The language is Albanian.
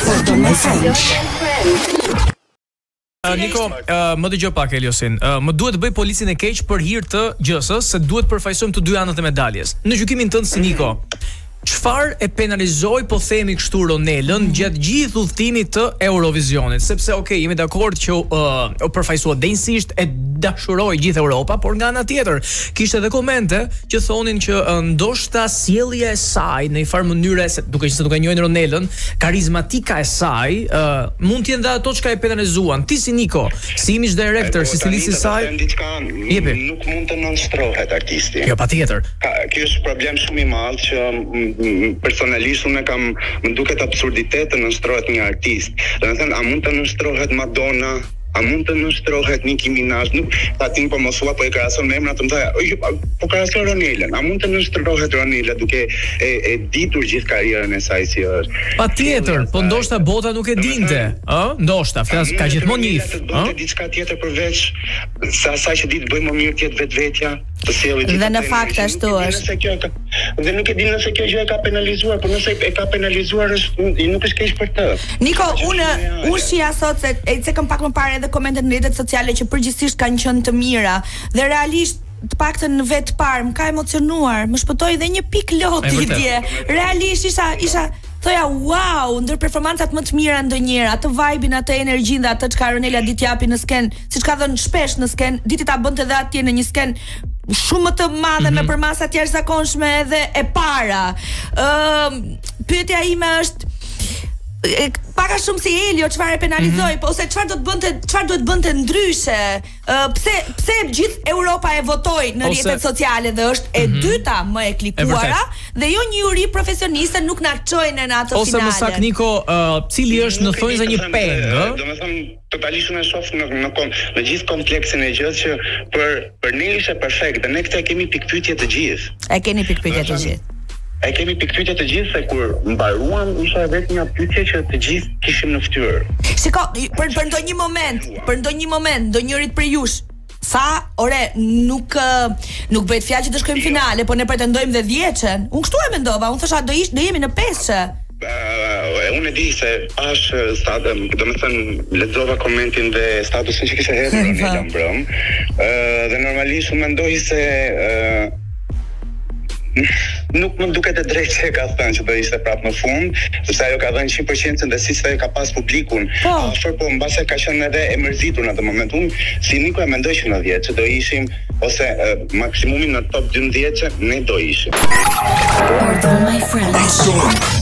Pardon my French. Niko, më dëgjoj pak Eliosin. Më duhet të bëj policin e keq për hir të gjësës, se duhet përfaqësojmë të dy anët e medaljes. Në gjykimin tënd si Niko, çfarë e penalizoi, po themi kështu, Ronelën gjatë gjithë udhëtimit të Eurovisionit, sepse jemi dakord që u përfaqësua denjësisht, e dashuroi gjithë Europa, por nga ana tjetër kishte edhe komente që thonin që ndoshta sjellja e saj në një farë mënyre, duke njohur Ronelën, karizmatika e saj mund të jenë dhe ato çka e penalizuan. Ti si Niko, si image director, si stilisti i saj, nuk mund të nënshtrohet artisti. Jo, patjetër. Ky është problem shumë i madh që personalisht unë më duket absurditet të nënshtrohet një artist. Domethënë, a mund të nënshtrohet Madonna? A mund të nënshtrohet Nicki Minaj? Nuk tatim po mos ua, po e krahason me emra të mëdha. Po krahason Ronelën. A mund të nënshtrohet Ronela duke e ditur gjithë karrierën e saj si është? Patjetër, po ndoshta bota nuk e dinte, ë? Ndoshta, flas ka gjithmonë njëf, ë? Diçka tjetër përveç sa asaj që di të bëj më mirë tjetër vetvetja. Dhe në fakt ashtu është. Dhe nuk e di nëse kjo gjë e ka penalizuar, por nëse e ka penalizuar nuk është keq për të. Niko, unë shija sot se kam pak më parë edhe komentet në rrjetet sociale që përgjithsisht kanë qenë të mira dhe realisht të paktën në vetë parë më ka emocionuar, më shpëtoi dhe një pikë lotje. Realisht isha thoja wow, ndër performancat më të mira ndonjëherë, atë vibe-in, atë energjinë dhe atë çka Ronela ditë japi në sken, siç ka dhënë shpesh në sken, ditë ta bënte edhe atje në një sken shumë më të madhe me përmasa të jashtëzakonshme edhe e para. Pyetja ime është pak a shumë si Elio, çfarë e penalizoi, po ose çfarë do të bënte ndryshe? Pse gjithë Europa e votoi në rrjetet sociale dhe është e dyta më e klikuara dhe jo një juri profesioniste nuk na çojnë në atë finale. Ose më saktë Niko, cili është në thonjza një peng, ë? Domethënë totalisht unë shoh në gjithë kompleksin e gjës që për ne ishte perfekt dhe ne këtë kemi pikpyetje të gjithë. E keni pikpyetje të gjithë. E kemi pikpyetje të gjithë se kur mbaruam isha vetëm një pyetje që të gjithë kishim në fytyrë. Shiko, për ndonjë moment, ndonjërit për jush, nuk bëhet fjalë që të shkojmë finale, po ne pretendojmë dhe 10-ën. Unë kështu e mendova, unë thosha do jemi në 5-ë. Unë e di se domethënë lexova komentin dhe statusin që kishte hedhur Ronela mbrëm. Dhe normalisht unë mendoj se nuk më duket e drejtë që ka thënë që do ishte prapë në fund, sepse ajo ka dhënë 100% dhe si se ka pas publikun. Po mbase ka qenë edhe e mërzitur në atë moment. Unë si Niko e mendoj që në 10 që do ishim ose maksimumin në top 12 që ne do ishim. Pardon my friend.